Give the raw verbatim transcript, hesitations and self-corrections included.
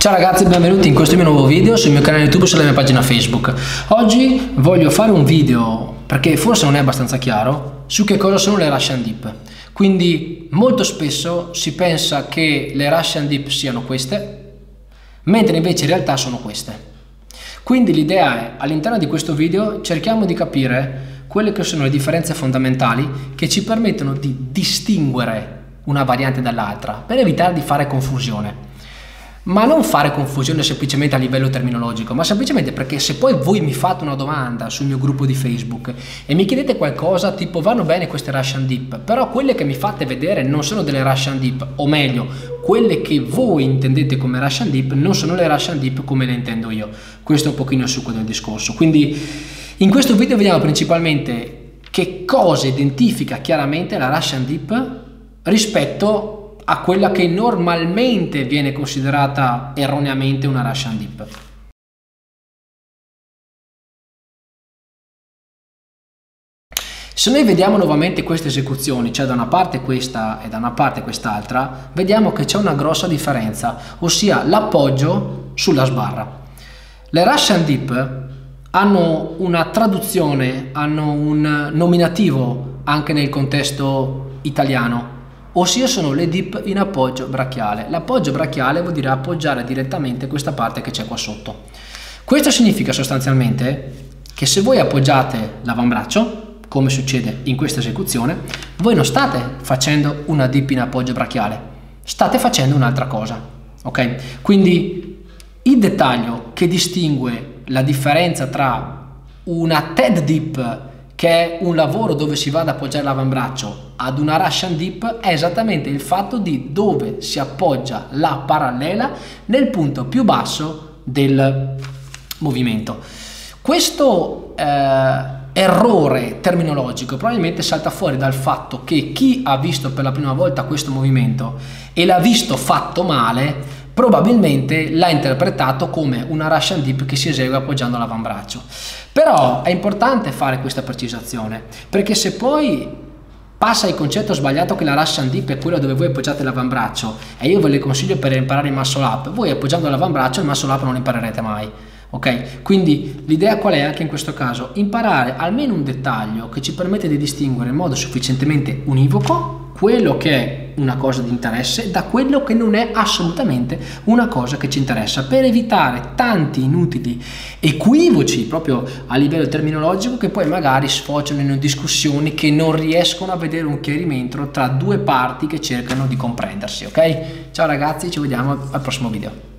Ciao ragazzi, benvenuti in questo mio nuovo video sul mio canale YouTube e sulla mia pagina Facebook. Oggi voglio fare un video, perché forse non è abbastanza chiaro, su che cosa sono le Russian Dip. Quindi molto spesso si pensa che le Russian Dip siano queste, mentre invece in realtà sono queste. Quindi l'idea è, all'interno di questo video cerchiamo di capire quelle che sono le differenze fondamentali che ci permettono di distinguere una variante dall'altra, per evitare di fare confusione. Ma non fare confusione semplicemente a livello terminologico, ma semplicemente perché se poi voi mi fate una domanda sul mio gruppo di Facebook e mi chiedete qualcosa tipo vanno bene queste Russian Dip, però quelle che mi fate vedere non sono delle Russian Dip, o meglio, quelle che voi intendete come Russian Dip non sono le Russian Dip come le intendo io. Questo è un pochino il succo del discorso. Quindi in questo video vediamo principalmente che cosa identifica chiaramente la Russian Dip rispetto a quella che normalmente viene considerata erroneamente una Russian Dip. Se noi vediamo nuovamente queste esecuzioni, cioè da una parte questa e da una parte quest'altra, vediamo che c'è una grossa differenza, ossia l'appoggio sulla sbarra. Le Russian Dip hanno una traduzione, hanno un nominativo anche nel contesto italiano, ossia sono le dip in appoggio brachiale. L'appoggio brachiale vuol dire appoggiare direttamente questa parte che c'è qua sotto. Questo significa sostanzialmente che se voi appoggiate l'avambraccio, come succede in questa esecuzione, voi non state facendo una dip in appoggio brachiale, state facendo un'altra cosa, ok? Quindi il dettaglio che distingue la differenza tra una T E D dip, che è un lavoro dove si va ad appoggiare l'avambraccio, ad una Russian Dip, è esattamente il fatto di dove si appoggia la parallela nel punto più basso del movimento. Questo eh, errore terminologico probabilmente salta fuori dal fatto che chi ha visto per la prima volta questo movimento e l'ha visto fatto male probabilmente l'ha interpretato come una Russian Dip che si esegue appoggiando l'avambraccio. Però è importante fare questa precisazione, perché se poi passa il concetto sbagliato che la Russian Dip è quella dove voi appoggiate l'avambraccio, e io ve le consiglio per imparare il muscle up, voi appoggiando l'avambraccio il muscle up non imparerete mai. Ok? Quindi l'idea qual è anche in questo caso? Imparare almeno un dettaglio che ci permette di distinguere in modo sufficientemente univoco quello che è una cosa di interesse da quello che non è assolutamente una cosa che ci interessa, per evitare tanti inutili equivoci proprio a livello terminologico che poi magari sfociano in discussioni che non riescono a vedere un chiarimento tra due parti che cercano di comprendersi. Ok? Ciao ragazzi, ci vediamo al prossimo video.